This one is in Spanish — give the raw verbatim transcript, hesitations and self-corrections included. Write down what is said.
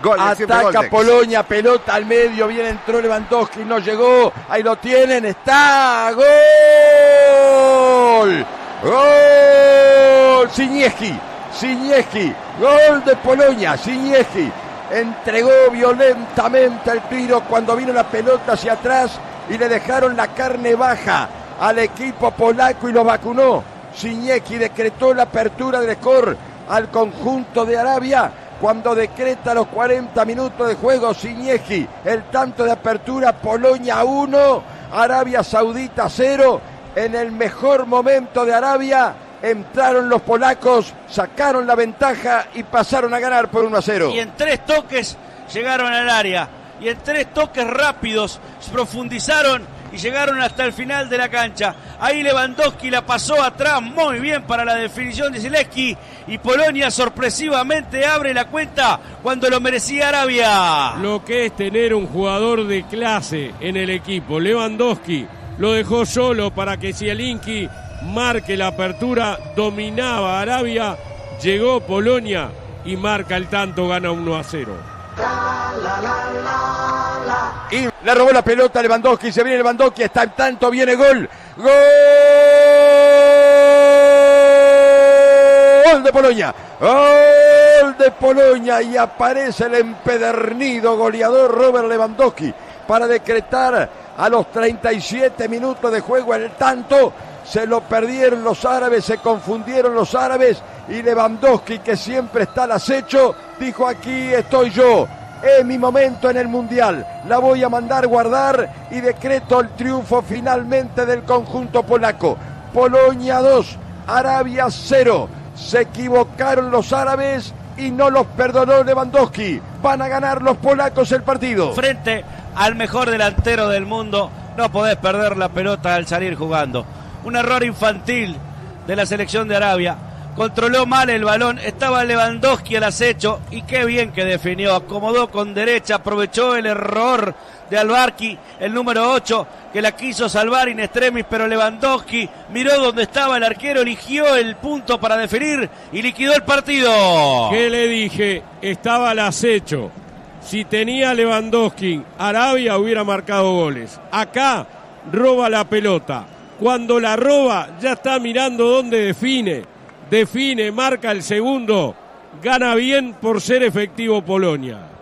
Gol, Ataca gol, Polonia, pelota al medio, bien entró Lewandowski, no llegó, ahí lo tienen, está, gol, gol, Siniecki, Siniecki, gol de Polonia, Siniecki, entregó violentamente el tiro cuando vino la pelota hacia atrás y le dejaron la carne baja al equipo polaco y lo vacunó. Siniecki decretó la apertura del score al conjunto de Arabia. Cuando decreta los cuarenta minutos de juego, Siniecki, el tanto de apertura, Polonia uno, Arabia Saudita cero. En el mejor momento de Arabia, entraron los polacos, sacaron la ventaja y pasaron a ganar por uno a cero. Y en tres toques llegaron al área, y en tres toques rápidos profundizaron y llegaron hasta el final de la cancha. Ahí Lewandowski la pasó atrás muy bien para la definición de Zielinski, y Polonia sorpresivamente abre la cuenta cuando lo merecía Arabia. Lo que es tener un jugador de clase en el equipo. Lewandowski lo dejó solo para que Zielinski marque la apertura, dominaba Arabia, llegó Polonia y marca el tanto, gana uno a cero. Y le robó la pelota a Lewandowski, se viene Lewandowski, está en tanto, viene gol, gol de Polonia, gol de Polonia, y aparece el empedernido goleador Robert Lewandowski para decretar a los treinta y siete minutos de juego el tanto. Se lo perdieron los árabes, se confundieron los árabes, y Lewandowski, que siempre está al acecho, dijo: aquí estoy yo, es mi momento en el Mundial, la voy a mandar guardar, y decreto el triunfo finalmente del conjunto polaco. Polonia dos, Arabia cero. Se equivocaron los árabes y no los perdonó Lewandowski. Van a ganar los polacos el partido. Frente al mejor delantero del mundo, no podés perder la pelota al salir jugando. Un error infantil de la selección de Arabia. Controló mal el balón, estaba Lewandowski al acecho, y qué bien que definió, acomodó con derecha, aprovechó el error de Albarki, el número ocho, que la quiso salvar in extremis, pero Lewandowski miró donde estaba el arquero, eligió el punto para definir y liquidó el partido. ¿Qué le dije? Estaba al acecho. Si tenía Lewandowski, Arabia hubiera marcado goles. Acá roba la pelota. Cuando la roba, ya está mirando dónde define. Define, marca el segundo. Gana bien por ser efectivo Polonia.